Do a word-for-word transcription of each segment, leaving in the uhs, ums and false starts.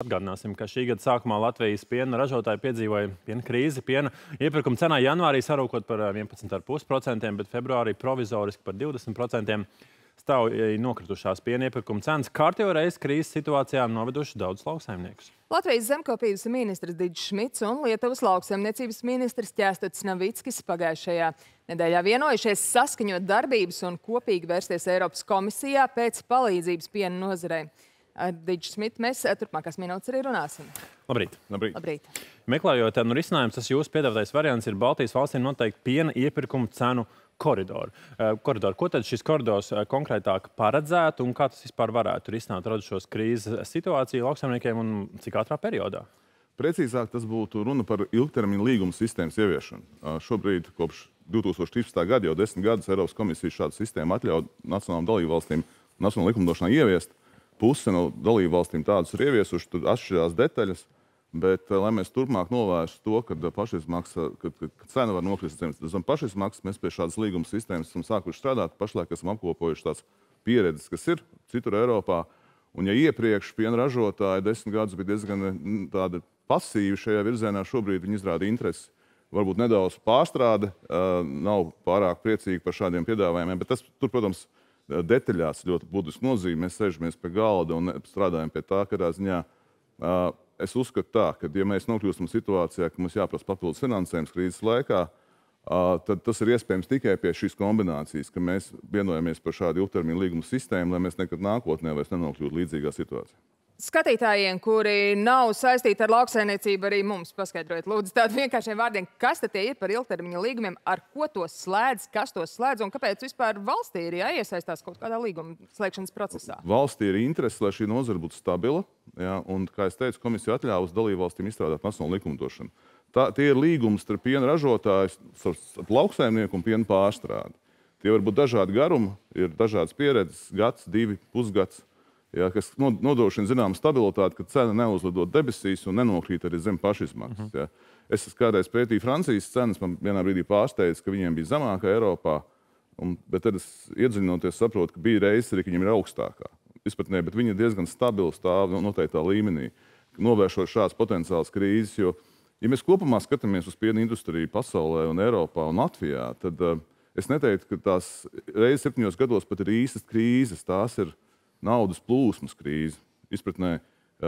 Atgādināsim, ka šī gada sākumā Latvijas piena ražotāji piedzīvoja piena krīzi. Piena iepirkuma cenā janvārī sarūkot par vienpadsmit komats pieci procenti, bet februārī provizoriski par divdesmit procenti. Strauji nokritušās piena iepirkuma cenas kārtējo reizi krīzes situācijā noveduši daudzus lauksaimniekus. Latvijas zemkopības ministrs Digis Šmits un Lietuvas lauksaimniecības ministrs Ķēstutis Navickis pagājušajā nedēļā vienojušies saskaņot darbības un kopīgi vērsties Eiropas komisijā pēc palīdzības piena nozarei. Ar Digis Šmitu mēs turpmākās minūtes arī runāsim. Labrīt. Labrīt. Labrīt. Meklējot nu, risinājums, tas jūsu piedāvātais variants ir Baltijas valstīm noteikti piena iepirkuma cenu koridoru. Koridoru. Ko tad šis koridors konkrētāk paredzētu un kā tas vispār varētu risināt radušos krīzes situāciju lauksaimniekiem un cik ātrā periodā? Precīzāk, tas būtu runa par ilgtermiņa līguma sistēmas ieviešanu. Šobrīd, kopš divi tūkstoši trīspadsmitā gada, jau desmit gadus Eiropas komisija šādu sistēmu atļauj nacionālām dalībvalstīm nacionālajā likumdošanā ieviest. Puse no dalībvalstīm tādus ir ieviesuši, tur atšķirās detaļas, bet, lai mēs turpmāk novērstu to, kad pašizmaksa, kad, kad cena var nokrist zem pašizmaksas, mēs pie šādas līguma sistēmas esam sākuši strādāt. Pašlaik esam apkopojuši tās pieredzes, kas ir citur Eiropā. Un ja iepriekš piena ražotāji desmit gadus bija diezgan tādi pasīvi šajā virzienā, šobrīd viņi izrāda interesi, varbūt nedaudz pārstrāde, nav pārāk priecīgi par šādiem piedāvājumiem, bet tas, tur, protams, detaļās ļoti būtiski nozīme. Mēs sēžamies pie galda un strādājam pie tā, kādā ziņā. Es uzskatu tā, ka, ja mēs nokļūstam situācijā, ka mums jāprasa papildus finansējums krīzes laikā, tad tas ir iespējams tikai pie šīs kombinācijas, ka mēs vienojamies par šādu ilgtermiņa līguma sistēmu, lai mēs nekad nākotnē vairs nenokļūtu līdzīgā situācijā. Skatītājiem, kuri nav saistīti ar lauksaimniecību, arī mums paskaidrojiet, lūdzu, tādiem vienkāršiem vārdiem, kas tad tie ir par ilgtermiņa līgumiem, ar ko tos slēdz, kas tos slēdz un kāpēc vispār valstī ir jāiesaistās kaut kādā līguma slēgšanas procesā? Valstī ir interese, lai šī nozara būtu stabila, ja, un, kā es teicu, komisija atļāvusi dalībvalstīm izstrādāt nacionālu likumdošanu. Tā, tie ir līgumi starp piena ražotājus, starp lauksaimnieku un piena pārstrādi. Tie var būt dažādi garumi, ir dažādas pieredzes, gads, divi, pusgads. Ja, kas nodrošina zināmu stabilitāti, ka cena neuzlidot debesīs un nenokrīt arī zem pašizmaksas. Ja. Es kādreiz pētīju Francijas cenas, man vienā brīdī pārsteidz, ka viņiem bija zemākā Eiropā, un, bet tad es iedziļinoties saprotu, ka bija reizes arī, ka viņiem ir augstākā. Izpratnē, bet viņi ir diezgan stabili stāv noteiktā līmenī, novēršot šādas potenciālas krīzes, jo, ja mēs kopumā skatāmies uz piena industriju pasaulē un Eiropā un Latvijā, tad uh, es neteiktu, ka tās reizes septiņos gados pat ir īstas krīzes, tās ir naudas plūsmas krīze. Izpratnē,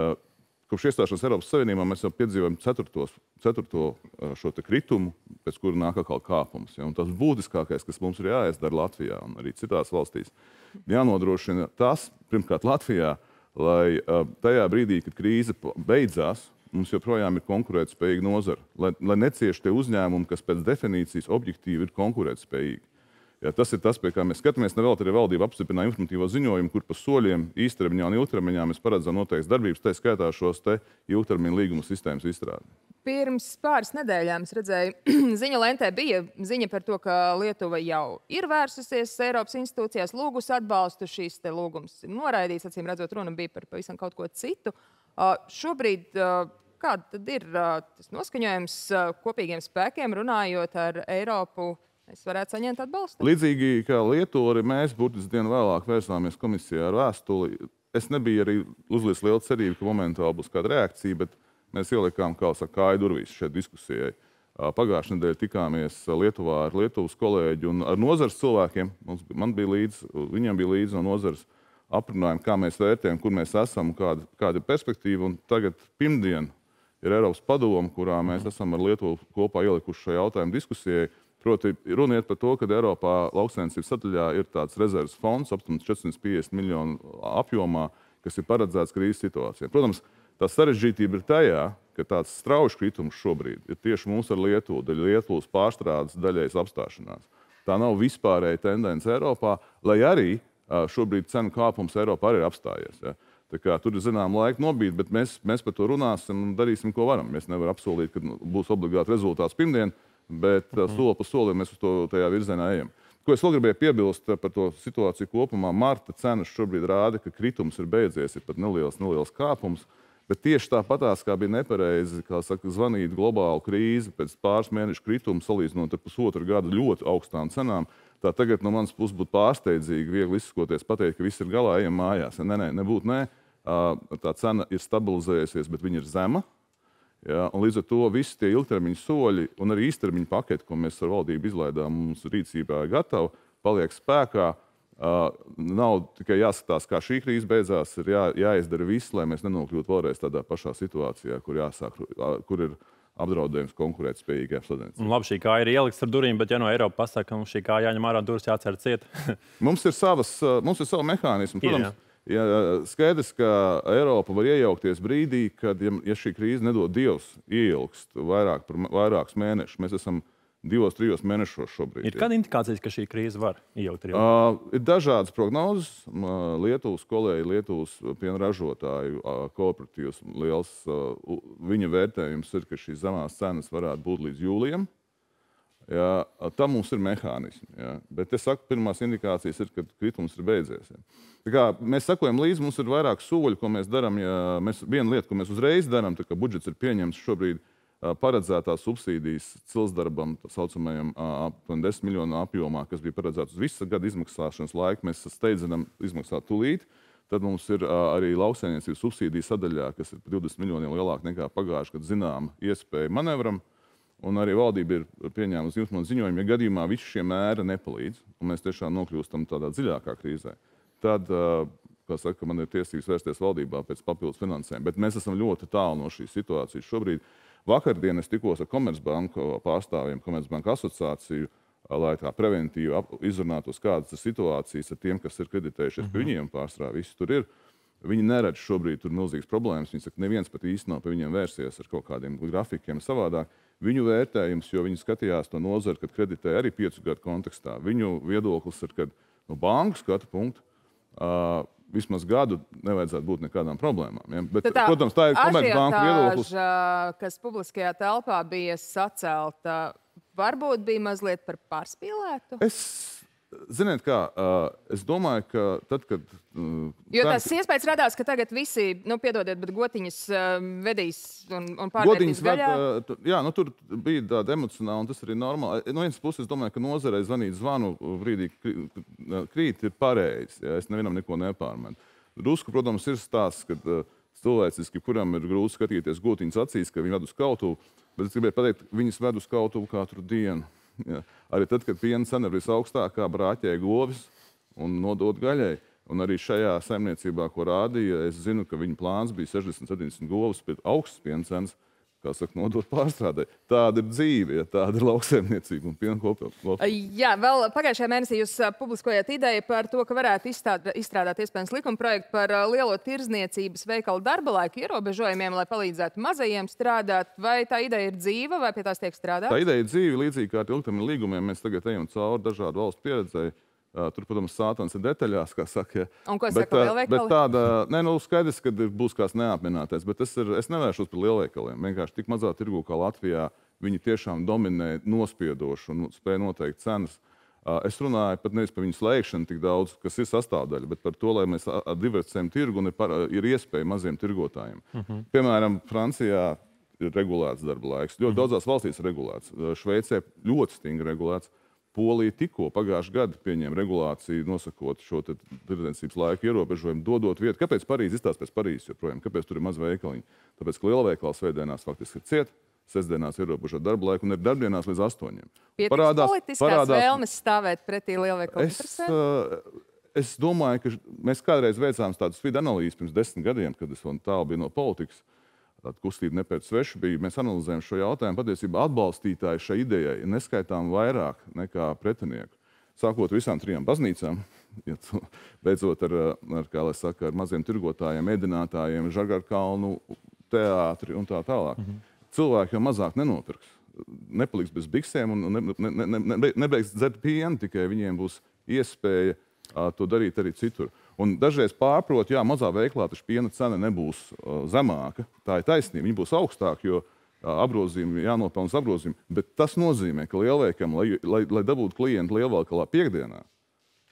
kopš iestāšanās Eiropas Savienībā mēs jau piedzīvojam ceturtos, ceturto šo te kritumu, pēc kura nāk atkal kāpums. Ja? Un tas būtiskākais, kas mums ir jāizdara Latvijā un arī citās valstīs, jānodrošina tas, pirmkārt Latvijā, lai tajā brīdī, kad krīze beidzās, mums joprojām ir konkurētspējīga nozara. Lai, lai necieš tie uzņēmumi, kas pēc definīcijas objektīvi ir konkurētspējīgi. Ja, tas ir tas, pie kā mēs skatāmies. Nevēl arī valdība apstiprināja informatīvo ziņojumu, kur pa soļiem īstermiņā un ilgtermiņā mēs paredzam noteiktas darbības, tā skaitā šos te ilgtermiņa līguma sistēmas izstrādi. Pirms pāris nedēļām es redzēju, ziņa lentē bija ziņa par to, ka Lietuva jau ir vērsusies Eiropas institūcijās, lūgus atbalstu. Šīs te lūgums ir noraidīts, acīm redzot, runa bija par pavisam kaut ko citu. Uh, šobrīd uh, kāda tad ir uh, tas noskaņojums uh, kopīgiem spēkiem runājot ar Eiropu? Es varētu saņemt atbalstu. Līdzīgi kā Lietuva, arī mēs burtiski dienu vēlāk vērsāmies komisijā ar vēstuli. Es nebiju arī uzlicis lielu cerību, ka momentāli būs kāda reakcija, bet mēs ielikām kā saka, kāju durvīs šeit diskusijai. Pagājušajā nedēļā tikāmies Lietuvā ar Lietuvas kolēģi un ar nozares cilvēkiem. Mums, man bija līdz, viņiem bija līdzi no nozares aprunājumi, kā mēs vērtējam, kur mēs esam, kāda, kāda ir perspektīva. Un tagad pirmdien ir Eiropas padome, kurā mēs esam ar Lietuvu kopā ielikuši šo jautājumu diskusijai. Proti, runa iet par to, ka Eiropā lauksaimniecības sadaļā ir tāds rezerves fonds, aptuveni četri simti piecdesmit miljonu apjomā, kas ir paredzēts krīzes situācijai. Protams, tā sarežģītība ir tajā, ka tāds strauji kritums šobrīd ir tieši mums ar Lietuvu, daļa Lietuvas pārstrādes, daļējas apstāšanās. Tā nav vispārēja tendence Eiropā, lai arī šobrīd cenu kāpums Eiropā arī ir apstājies. Ja. Tā kā tur ir zinām laika nobīt, bet mēs, mēs par to runāsim un darīsim, ko varam. Mēs nevaram apsolīt, ka būs obligāti rezultāts pirmdien, bet uh, soli pa solim mēs uz to tajā virzienā ejam. Ko es vēl gribēju piebilst par to situāciju kopumā, marta cenas šobrīd rāda, ka kritums ir beidzies, ir pat neliels, neliels kāpums, bet tieši tāpatās, kā bija nepareizi, kā saka, zvanīt globālu krīzi pēc pāris mēnešu kritumu, salīdzinot ar pusotru gadu ļoti augstām cenām, tā tagad no manas puses būtu pārsteidzīgi, viegli izsakoties, pateikt, ka viss ir galā, ejam mājās. Nē, nē, nebūtu nē. tā cena ir stabilizējusies, bet viņa ir zema. Ja, un līdz ar to visi tie ilgtermiņa soļi un arī īstermiņa paketi, ko mēs ar valdību izlaidām, mums rīcībā ir gatavi, paliek spēkā. Uh, nav tikai jāskatās, kā šī krīze beidzās, ir jā, jāizdara viss, lai mēs nenokļūtu vēlreiz tādā pašā situācijā, kur, jāsāk, kur ir apdraudējums konkurētspējīgajām sladēnicām. Labi, šī kāja ir ielikts ar durvīm, bet ja no Eiropa pasaka, ka mums šī kāja jāņem ārā, durvis jācer ciet. mums ir savas, mums ir savi mehānismi. Protams, ir, ja, skaidrs, ka Eiropa var iejaukties brīdī, kad, ja, ja šī krīze nedod Dievs, ieilgst vairāk par vairākus mēnešus. Mēs esam divos, trijos mēnešos šobrīd. Ir kāda indikācijas, ka šī krīze var iejaukt arī? Uh, ir dažādas prognozes. Uh, Lietuvas kolēģi, Lietuvas piena ražotāju uh, kooperatīvs liels. Uh, viņa vērtējums ir, ka šīs zemās cenas varētu būt līdz jūlijam. Ja, tam mums ir mehānismi. Ja. Bet es saku, pirmās indikācijas ir, ka kritums ir beidzies. Ja. Tā kā mēs sakojam līdzi, mums ir vairāk soļu, ko mēs darām. Ja mēs, viena lieta, ko mēs uzreiz darām, tā kā budžets ir pieņemts šobrīd, paredzētās subsīdijas cilsdarbam, tā saucamajam aptuveni desmit miljonu apjomā, kas bija paredzēts uz visu gadu izmaksāšanas laiku, mēs steidzinām izmaksāt tūlīt. Tad mums ir arī lauksaimniecības subsīdiju sadaļā, kas ir par divdesmit miljoniem lielāk nekā pagājuši, kad zinām iespēju manevram. Un arī valdība ir pieņēmusi ziņojumu, ja gadījumā visi šie mēri nepalīdz, un mēs tiešām nokļūstam tādā dziļākā krīzē. Tad, kā saka, man ir tiesības vērsties valdībā pēc papildus finansēm. Bet mēs esam ļoti tālu no šīs situācijas šobrīd. Vakardien es tikos ar Komercbanku pārstāvjiem, Komercbanku asociāciju, lai tā preventīvi izrunātos, kādas ir situācijas ar tiem, kas ir kreditējušies pie viņiem pārstrā. Visi tur ir. Viņi neredz šobrīd tur milzīgas problēmas. Viņi saka, neviens pat īsti nav pie viņiem vērsies ar kaut kādiem grafikiem savādāk. Viņu vērtējums, jo viņi skatījās to nozari, kad kreditē arī piecu gadu kontekstā. Viņu viedoklis ir, ka no banku skatu punktu uh, vismaz gadu nevajadzētu būt nekādām problēmām. Ja? Bet, tā, protams, tā ir Komercbanka viedoklis. Kas publiskajā telpā bija sacelta, varbūt bija mazliet par pārspīlētu? Es, ziniet kā, es domāju, ka tad, kad... Jo tas iespējas radās, ka tagad visi, nu, piedodiet, bet gotiņas vedīs un, un pārvērtīs gaļā. Ved, jā, nu, tur bija tāda emocionāla, un tas arī normāli. No vienas puses, es domāju, ka nozarei zvanīt zvanu brīdī krīt ir pareizi. Ja? Es nevienam neko nepārmenu. Drusku, protams, ir stāsts, kad cilvēciski, kuram ir grūti skatīties gotiņas acīs, ka viņi ved uz kautuvu, bet es gribēju pateikt, viņas ved uz kautuvu katru dienu. Ja. Arī tad, kad piena cena ir visaugstākā, brāķēja govis un nodot gaļai. Un arī šajā saimniecībā, ko rādīja, es zinu, ka viņa plāns bija sešdesmit septiņdesmit govis pēc augstas piena cenas, kā saka, nodot pārstrādē. Tāda ir dzīve, ja tāda ir lauksaimniecība un piena kopība. Jā, vēl pagājušajā mēnesī jūs publiskojāt ideju par to, ka varētu izstrādāt, izstrādāt iespējams likumprojektu par lielo tirdzniecības veikalu darba laika ierobežojumiem, lai palīdzētu mazajiem strādāt. Vai tā ideja ir dzīva, vai pie tās tiek strādāts? Tā ideja ir dzīva, līdzīgi kā ar ilgtermiņa līgumiem. Mēs tagad ejam cauri dažādu valstu pieredzēju. Tur, protams, sātans ir detaļās, kā saka. Un ko saka lielveikali? Bet tāda, ne, nu, skaidrs, ka būs kāds neapmienātais, bet es, ir, es nevēršos par lielveikaliem. Vienkārši tik mazā tirgu kā Latvijā, viņi tiešām dominē nospiedoši un spēj noteikt cenas. Es runāju pat nevis par viņu slēgšanu tik daudz, kas ir sastāvdaļa, bet par to, lai mēs diversificējam tirgu un ir, par, ir iespēja maziem tirgotājiem. Uh-huh. Piemēram, Francijā ir regulēts darba laiks. Ļoti uh-huh. daudzās valstīs ir regulēts. Šveicē ļoti stingri regulēts. Polija tikko pagājušajā gadā pieņēma regulāciju, nosakot šo tirdzniecības laiku ierobežojumu, dodot vietu. Kāpēc Parīze izstāsta pēc Parīzes joprojām? Kāpēc tur ir maz veikaliņi? Tāpēc, ka lielveikals svētdienās faktiski ir ciet, sestdienās ierobežot darba laiku un ir darbdienās līdz astoņiem. Pietiks parādās, politiskās parādās... vēlmes stāvēt pretī lielveikalu interesēm? Es, es domāju, ka mēs kādreiz veicām tādu vidu analīzi pirms desmit gadiem, kad es vēl tālu biju no politikas. Tāda kustība nepēc svešu bija. Mēs analizējam šo jautājumu. Patiesībā atbalstītāji šai idejai ir neskaitām vairāk nekā pretinieku. Sākot visām trijām baznīcām, ja tu, beidzot ar, ar, kā lai saka, ar maziem tirgotājiem, ēdinātājiem, Žagarkalnu, teātri un tā tālāk. Mm-hmm. Cilvēki jau mazāk nenopirks. Nepaliks bez biksēm un ne, ne, ne, ne, nebeigs dzert pienu, tikai viņiem būs iespēja a, to darīt arī citur. Un dažreiz pārprot, jā, mazā veiklā taču piena cena nebūs uh, zemāka. Tā ir taisnība, viņa būs augstāka, jo uh, apgrozījumi jānopelnas apgrozījumi. Bet tas nozīmē, ka lielveikam, lai, lai, lai dabūtu klientu lielveikalā piekdienā, jā,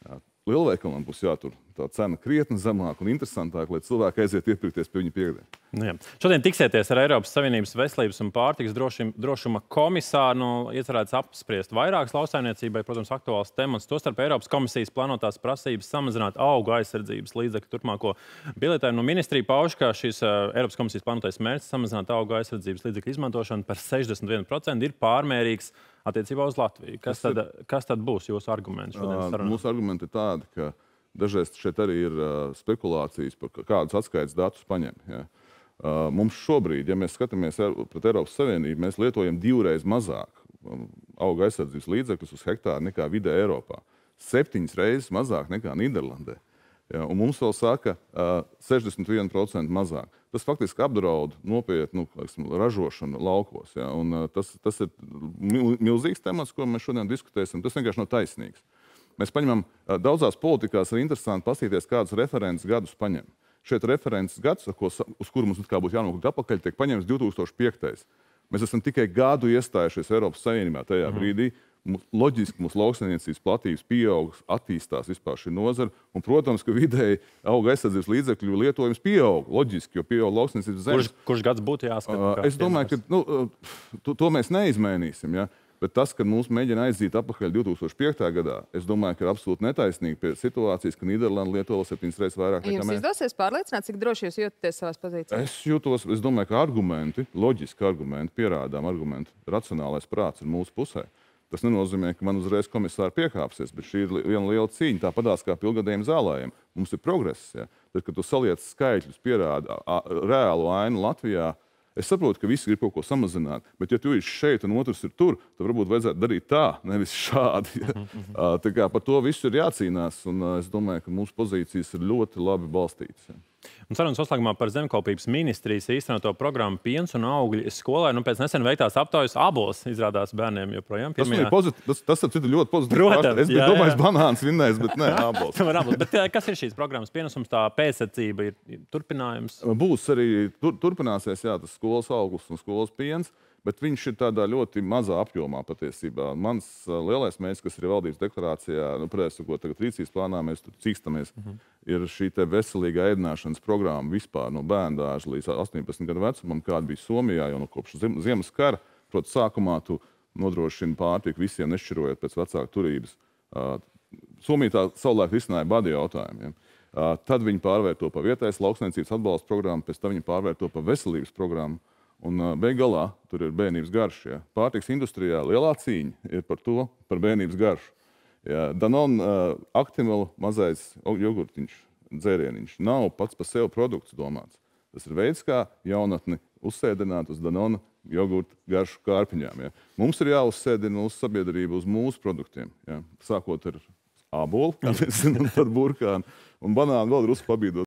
lielveikalam būs jātur tā cena krietni zemāk un interesantāk, lai cilvēki aiziet iepirkties pie viņa piekdien. Nu, šodien tiksieties ar Eiropas Savienības veselības un pārtikas drošim, drošuma komisāru. Nu, iecerēts apspriest vairākas lauksaimniecībai, protams, aktuāls temats. Tostarp Eiropas komisijas plānotās prasības samazināt augu aizsardzības līdzekļu turpmāko biļetēm. Nu, ministrija pauž, ka šis uh, Eiropas komisijas plānotais mērķis samazināt augu aizsardzības līdzekļu izmantošanu par sešdesmit vienu procentu ir pārmērīgs attiecībā uz Latviju. Kas tad, kas tad būs jūsu arguments šodien sarunā? Mūsu argumenti ir tādi, ka dažreiz šeit arī ir uh, spekulācijas par kādus atskaites datus paņem. Ja. Uh, mums šobrīd, ja mēs skatāmies pret Eiropas Savienību, mēs lietojam divreiz mazāk um, auga aizsardzības līdzekļus uz hektāru nekā vidē Eiropā. Septiņas reizes mazāk nekā Nīderlandē. Ja, un mums vēl saka uh, sešdesmit vienu procentu mazāk. Tas faktiski apdraud nopietnu nu, ražošanu laukos. Ja, un, uh, tas, tas ir milzīgs temats, ko mēs šodien diskutēsim. Tas vienkārši nav taisnīgs. Mēs paņemam uh, daudzās politikās ir interesanti paskatīties, kādus references gadus paņem. Šeit references gads, ko, uz kuru mums būtu jānokļūt atpakaļ, tiek paņemts divi tūkstoši piektais. Mēs esam tikai gadu iestājušies Eiropas Savienībā tajā mm. brīdī. Loģiski mūsu lauksaimniecības platības pieaug, attīstās vispār šī nozara. Un, protams, ka vidēji auga aizsardzības līdzekļu lietojums pieaug. Loģiski, jo pieaug lauksaimniecības zemes. Kurš, kurš gads būtu jāskata? Uh, es domāju, ka nu, to, to mēs neizmainīsim. Ja? Bet tas, ka mūs mēģina aiziet atpakaļ divi tūkstoši piektajā gadā, es domāju, ka ir absolūti netaisnīgi pie situācijas, ka Nīderlanda lieto septiņas reizes vairāk nekā mēs. Jums izdosies pārliecināt, cik droši jūs jūtaties savās pozīcijās? Es jūtos, es domāju, ka argumenti, loģiski argumenti, pierādām argumenti, racionālais prāts ir mūsu pusē. Tas nenozīmē, ka man uzreiz komisāri piekāpsies, bet šī ir viena liela cīņa, tāpatās kā pilgadējiem zālējiem. Mums ir progress, ja? Tad, kad tu saliec skaitļus, pierāda reālu ainu Latvijā, es saprotu, ka visi grib kaut ko samazināt, bet ja tu esi šeit un otrs ir tur, tad varbūt vajadzētu darīt tā, nevis šādi. Ja? Tā kā par to visu ir jācīnās, un es domāju, ka mūsu pozīcijas ir ļoti labi balstītas. Ja? Un sarunas noslēgumā par zemkopības ministrijas īstenoto programmu Piens un augļi skolai. Nu, pēc nesen veiktās aptaujas abos izrādās bērniem joprojām pirmajā. Tas, pozit... tas, tas ir ļoti pozitīvs. Protams, es biju domājis banāns vinnējis, bet nē, abols. Bet kas ir šīs programmas pienesums? Tā pēcsacība ir turpinājums? Būs arī, tur, turpināsies, jā, tas skolas auglis un skolas piens, bet viņš ir tādā ļoti mazā apjomā patiesībā. Mans uh, lielais mērķis, kas ir valdības deklarācijā, nu, prēs, ko tagad rīcības plānā mēs tur cīkstamies, uh -huh. ir šī te veselīga ēdināšanas programma vispār no bērndārza līdz astoņpadsmit gadu vecumam, kāda bija Somijā jau no kopš ziem, ziemas kara. Protams, sākumā tu nodrošini pārtiku visiem, nešķirojot pēc vecāku turības. Uh, Somija tā savulaik risināja badu jautājumu. Ja? Uh, tad viņi pārvērto pa vietējas lauksniecības atbalsta programmu, pēc tam viņi pārvērto pa veselības programmu. Un uh, beig galā tur ir bērnības garš. Ja. Pārtiks industrijā lielā cīņa ir par to, par bērnības garšu. Ja. Danone uh, Actimel mazais jogurtiņš, dzērieniņš nav pats par sevi produkts domāts. Tas ir veids, kā jaunatni uzsēdināt uz Danone jogurtu garšu kārpiņām. Ja. Mums ir jāuzsēdina mūsu sabiedrība uz mūsu produktiem. Ja. Sākot ar ābolu, un tad burkānu, un banānu vēl drusku pabīdot.